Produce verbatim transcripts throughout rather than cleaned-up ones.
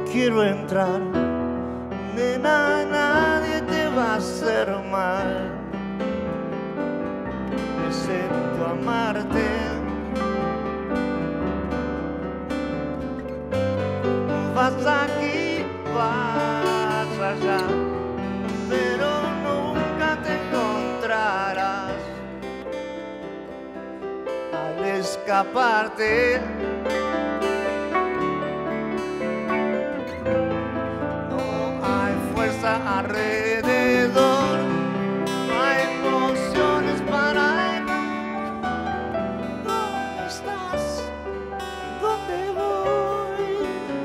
quiero entrar. Nena, nadie te va a hacer mal, excepto amarte. Vas aquí, vas allá, pero nunca te encontrarás al escaparte. Alrededor no hay emociones para él. ¿Dónde estás? ¿Dónde voy?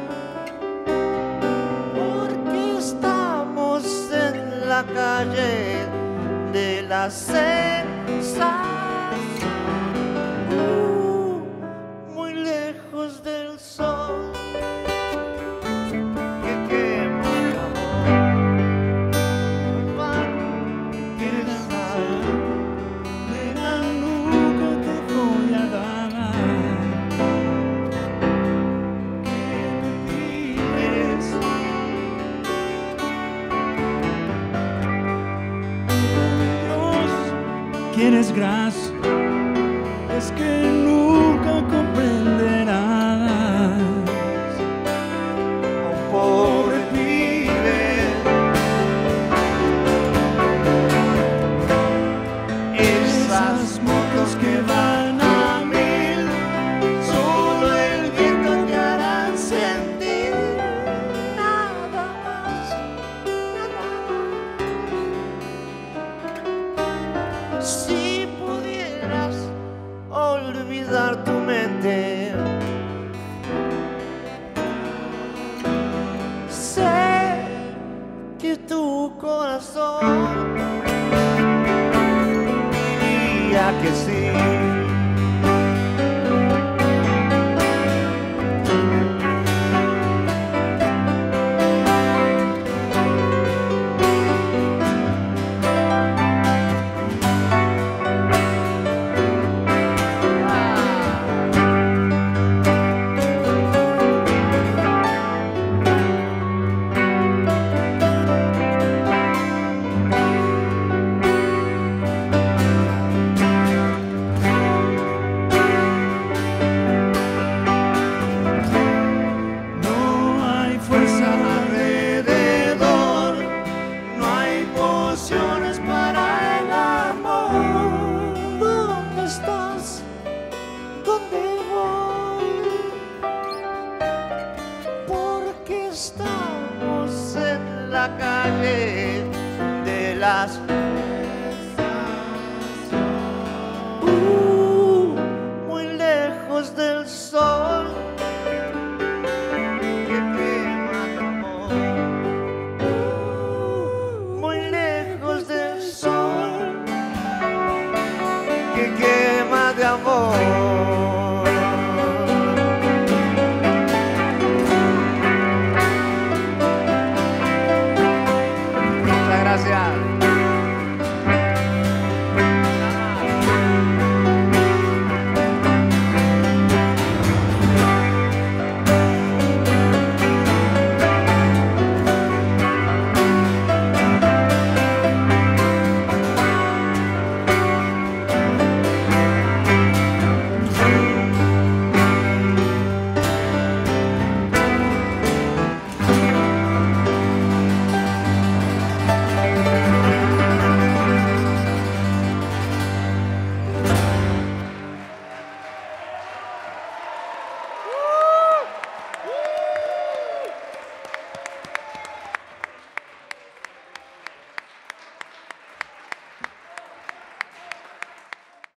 Porque estamos en la calle de la sensación, uh, muy lejos del sol. ¿Quieres gracia? Es que nunca comprenderás. Un pobre pibe, esas motos que van a mil, solo el viento te harán sentir. Nada más, nada más. Si pudieras olvidar tu mente, sé que tu corazón diría que sí. Estamos en la calle de las uh, muy lejos del sol que quema tu amor, uh, muy lejos del sol que quema de amor.